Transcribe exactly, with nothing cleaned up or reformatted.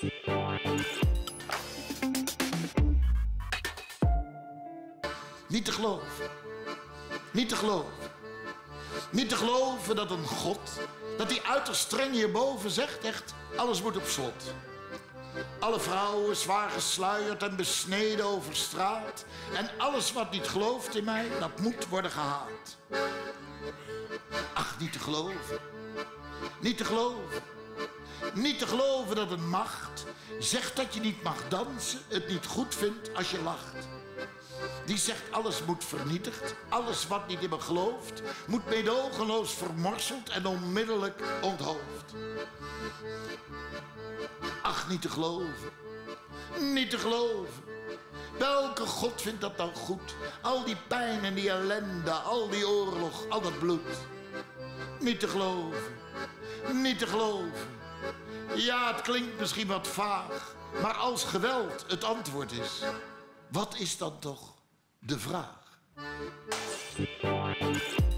Niet te geloven. Niet te geloven. Niet te geloven dat een God, dat hij uiterst streng hierboven zegt, echt, alles moet op slot. Alle vrouwen zwaar gesluierd en besneden over straat. En alles wat niet gelooft in mij, dat moet worden gehaald. Ach, niet te geloven. Niet te geloven. Niet te geloven dat een macht zegt dat je niet mag dansen, het niet goed vindt als je lacht. Die zegt alles moet vernietigd, alles wat niet in me gelooft, moet meedogenloos vermorseld en onmiddellijk onthoofd. Ach, niet te geloven. Niet te geloven. Welke God vindt dat dan goed? Al die pijn en die ellende, al die oorlog, al dat bloed. Niet te geloven. Niet te geloven. Ja, het klinkt misschien wat vaag, maar als geweld het antwoord is, wat is dan toch de vraag?